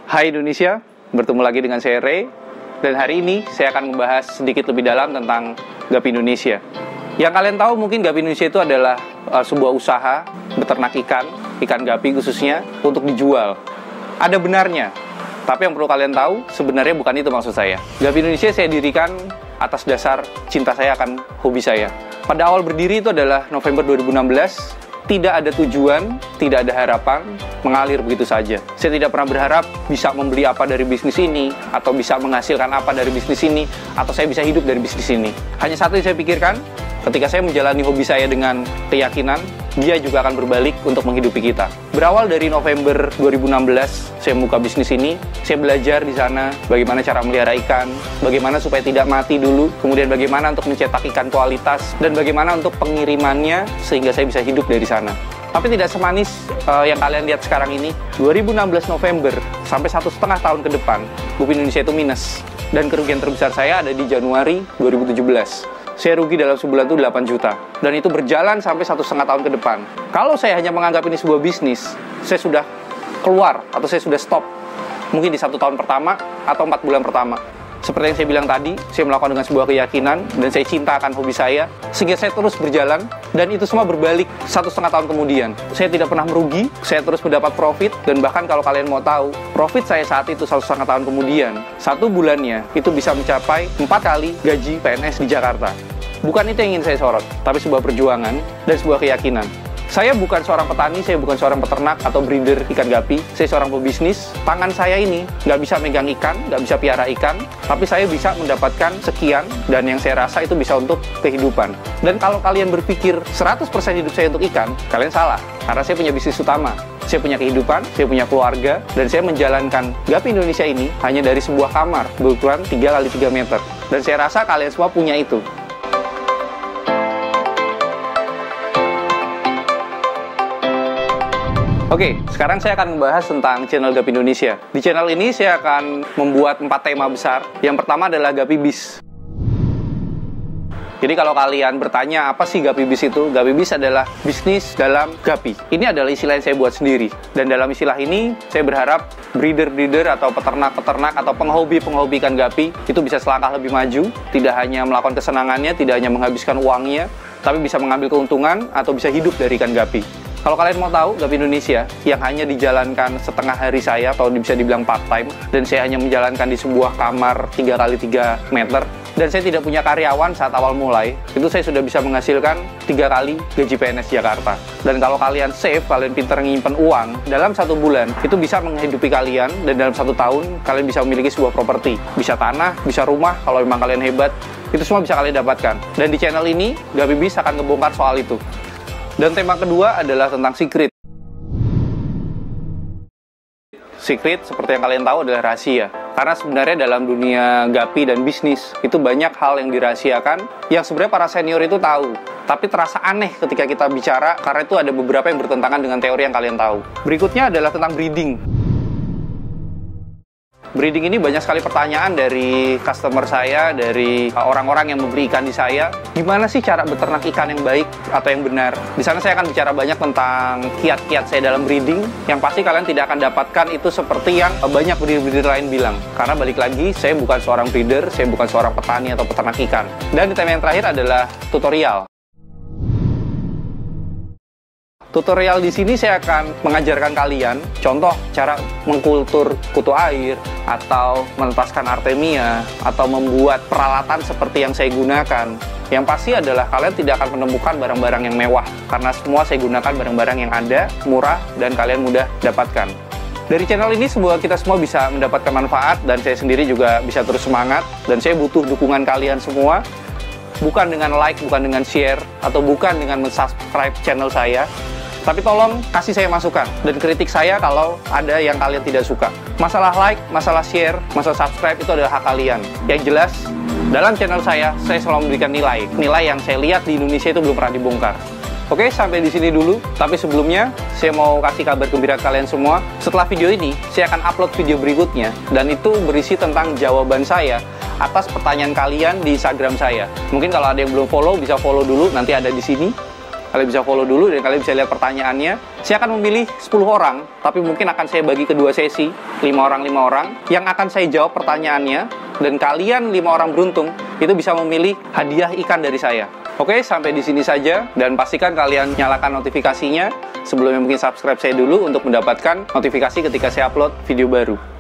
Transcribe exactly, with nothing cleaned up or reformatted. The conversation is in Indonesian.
Hai Indonesia, bertemu lagi dengan saya Ray. Dan hari ini saya akan membahas sedikit lebih dalam tentang Gapi Indonesia. Yang kalian tahu mungkin Gapi Indonesia itu adalah uh, sebuah usaha beternak ikan, ikan gapi khususnya, untuk dijual. Ada benarnya, tapi yang perlu kalian tahu sebenarnya bukan itu maksud saya. Gapi Indonesia saya dirikan atas dasar cinta saya akan hobi saya. Pada awal berdiri itu adalah November dua ribu enam belas. Tidak ada tujuan, tidak ada harapan, mengalir begitu saja. Saya tidak pernah berharap bisa membeli apa dari bisnis ini, atau bisa menghasilkan apa dari bisnis ini, atau saya bisa hidup dari bisnis ini. Hanya satu yang saya pikirkan, ketika saya menjalani hobi saya dengan keyakinan, dia juga akan berbalik untuk menghidupi kita. Berawal dari November dua ribu enam belas, saya membuka bisnis ini, saya belajar di sana bagaimana cara melihara ikan, bagaimana supaya tidak mati dulu, kemudian bagaimana untuk mencetak ikan kualitas, dan bagaimana untuk pengirimannya sehingga saya bisa hidup dari sana. Tapi tidak semanis uh, yang kalian lihat sekarang ini. dua ribu enam belas November sampai satu setengah tahun ke depan, Gapi Indonesia itu minus. Dan kerugian terbesar saya ada di Januari dua ribu tujuh belas. Saya rugi dalam sebulan itu delapan juta. Dan itu berjalan sampai satu setengah tahun ke depan. Kalau saya hanya menganggap ini sebuah bisnis, saya sudah keluar atau saya sudah stop. Mungkin di satu tahun pertama atau empat bulan pertama. Seperti yang saya bilang tadi, saya melakukan dengan sebuah keyakinan dan saya cinta akan hobi saya, sehingga saya terus berjalan dan itu semua berbalik satu setengah tahun kemudian. Saya tidak pernah merugi, saya terus mendapat profit, dan bahkan kalau kalian mau tahu, profit saya saat itu satu setengah tahun kemudian, satu bulannya itu bisa mencapai empat kali gaji P N S di Jakarta. Bukan itu yang ingin saya sorot, tapi sebuah perjuangan dan sebuah keyakinan. Saya bukan seorang petani, saya bukan seorang peternak atau breeder ikan gapi. Saya seorang pebisnis. Tangan saya ini nggak bisa megang ikan, nggak bisa piara ikan, tapi saya bisa mendapatkan sekian, dan yang saya rasa itu bisa untuk kehidupan. Dan kalau kalian berpikir seratus persen hidup saya untuk ikan, kalian salah. Karena saya punya bisnis utama. Saya punya kehidupan, saya punya keluarga, dan saya menjalankan Gapi Indonesia ini hanya dari sebuah kamar berukuran tiga kali tiga meter. Dan saya rasa kalian semua punya itu. Oke, sekarang saya akan membahas tentang channel Gapi Indonesia. Di channel ini saya akan membuat empat tema besar. Yang pertama adalah Gapi Biz. Jadi kalau kalian bertanya apa sih Gapi Biz itu? Gapi Biz adalah bisnis dalam Gapi. Ini adalah istilah yang saya buat sendiri. Dan dalam istilah ini, saya berharap breeder-breeder atau peternak-peternak atau penghobi-penghobi ikan gapi itu bisa selangkah lebih maju. Tidak hanya melakukan kesenangannya, tidak hanya menghabiskan uangnya, tapi bisa mengambil keuntungan atau bisa hidup dari ikan gapi. Kalau kalian mau tahu, Gapi Indonesia yang hanya dijalankan setengah hari saya, atau bisa dibilang part-time, dan saya hanya menjalankan di sebuah kamar tiga kali tiga meter, dan saya tidak punya karyawan saat awal mulai, itu saya sudah bisa menghasilkan tiga kali gaji P N S Jakarta. Dan kalau kalian save, kalian pintar nyimpen uang, dalam satu bulan, itu bisa menghidupi kalian, dan dalam satu tahun, kalian bisa memiliki sebuah properti. Bisa tanah, bisa rumah, kalau memang kalian hebat, itu semua bisa kalian dapatkan. Dan di channel ini, Gapi Biz akan ngebongkar soal itu. Dan tema kedua adalah tentang secret. Secret, seperti yang kalian tahu, adalah rahasia. Karena sebenarnya dalam dunia gapi dan bisnis, itu banyak hal yang dirahasiakan, yang sebenarnya para senior itu tahu. Tapi terasa aneh ketika kita bicara, karena itu ada beberapa yang bertentangan dengan teori yang kalian tahu. Berikutnya adalah tentang breeding. Breeding ini banyak sekali pertanyaan dari customer saya, dari orang-orang yang membeli ikan di saya. Gimana sih cara beternak ikan yang baik atau yang benar? Di sana saya akan bicara banyak tentang kiat-kiat saya dalam breeding. Yang pasti kalian tidak akan dapatkan itu seperti yang banyak breeder-breeder lain bilang. Karena balik lagi, saya bukan seorang breeder, saya bukan seorang petani atau peternak ikan. Dan di tema yang terakhir adalah tutorial. Tutorial di sini saya akan mengajarkan kalian contoh cara mengkultur kutu air, atau menetaskan artemia, atau membuat peralatan seperti yang saya gunakan. Yang pasti adalah kalian tidak akan menemukan barang-barang yang mewah, karena semua saya gunakan barang-barang yang ada, murah, dan kalian mudah dapatkan. Dari channel ini semua kita semua bisa mendapatkan manfaat, dan saya sendiri juga bisa terus semangat, dan saya butuh dukungan kalian semua. Bukan dengan like, bukan dengan share, atau bukan dengan mensubscribe channel saya, tapi tolong kasih saya masukan dan kritik saya kalau ada yang kalian tidak suka. Masalah like, masalah share, masalah subscribe itu adalah hak kalian. Yang jelas, dalam channel saya, saya selalu memberikan nilai. Nilai yang saya lihat di Indonesia itu belum pernah dibongkar. Oke, sampai di sini dulu. Tapi sebelumnya, saya mau kasih kabar gembira ke kalian semua. Setelah video ini, saya akan upload video berikutnya. Dan itu berisi tentang jawaban saya atas pertanyaan kalian di Instagram saya. Mungkin kalau ada yang belum follow, bisa follow dulu, nanti ada di sini. Kalian bisa follow dulu dan kalian bisa lihat pertanyaannya. Saya akan memilih sepuluh orang, tapi mungkin akan saya bagi ke dua sesi, lima orang lima orang, yang akan saya jawab pertanyaannya, dan kalian lima orang beruntung itu bisa memilih hadiah ikan dari saya. Oke, sampai di sini saja, dan pastikan kalian nyalakan notifikasinya. Sebelumnya mungkin subscribe saya dulu untuk mendapatkan notifikasi ketika saya upload video baru.